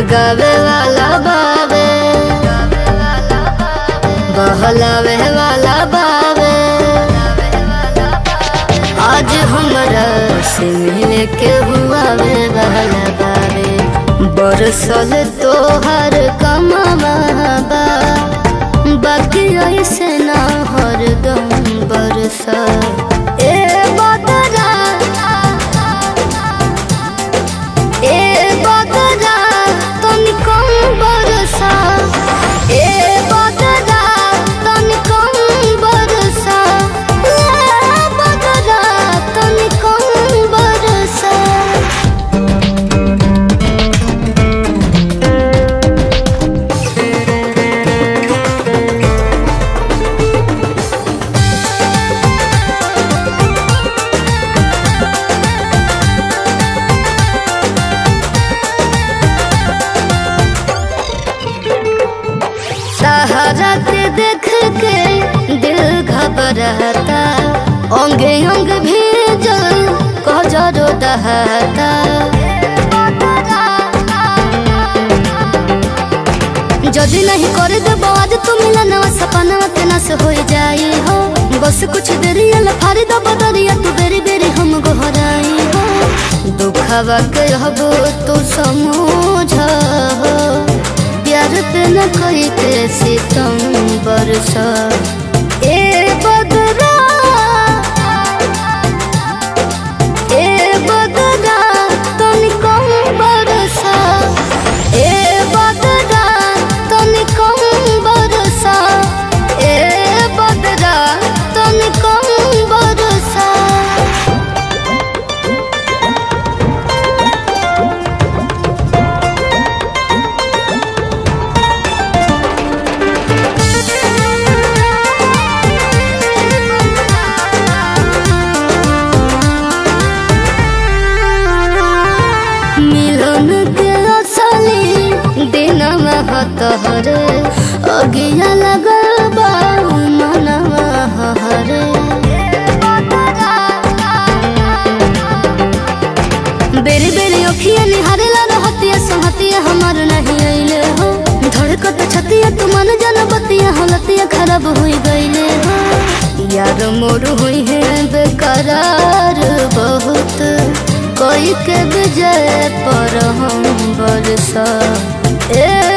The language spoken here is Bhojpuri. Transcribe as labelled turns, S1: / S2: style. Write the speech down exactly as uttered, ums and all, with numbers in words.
S1: गावे वाला बावे, बहलावे वाला बावे। आज हमरा से मिले के हुआ वे बहला बावे। बरसल तोहर कमावा बा, बाकी ऐसे ना हरदम बरसा। ए बदरा ए बदरा तनी कम बरसा, ए बदरा तनी कम बरसा, ए बदरा तनी कम बरसा। सहारा के देख के दिल घबराता, अंगे अंग भीजल कजरो दहाता। जदि नहीं कर देबो आज तू मिलनवा, सपनवा के नाश हो जाई हो। बस कुछ देरी लफारी दबो दरिया, तू बेरी बेरी हम गोहराई हो। दुखवा के हबो तू समझ हो, प्यार पे न कोई के सितम बरसा। ए बदरा ए बदरा तनी कम बरसा, ए बदरा तनी कम बरसा, ए बदरा तनी कम बरसा। तोहरे अगिया लगल बा मनवा हरे। बेरी बेरी अखिया निहारेला रहतिया, सहतिया हमार नहीं अइले हो। धड़कत छतिया तू मन जन बतिया, हलतिया खराब हुई गइले हो। यार मोर हुई है बेकरार बहुत, कोई के विजय पर हम बरसा। ए